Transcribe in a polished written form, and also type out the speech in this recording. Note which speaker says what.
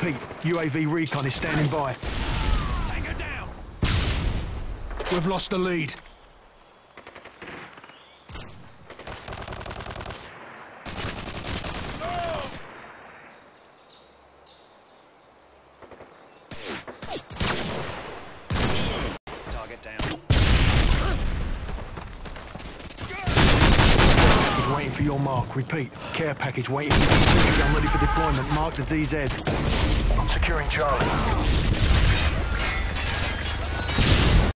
Speaker 1: Repeat, UAV recon is standing by.
Speaker 2: Take her down!
Speaker 1: We've lost the lead.
Speaker 2: Target down.
Speaker 1: Package waiting for your mark. Repeat, care package waiting for you. I'm ready for deployment. Mark the DZ.
Speaker 3: I'm securing Charlie.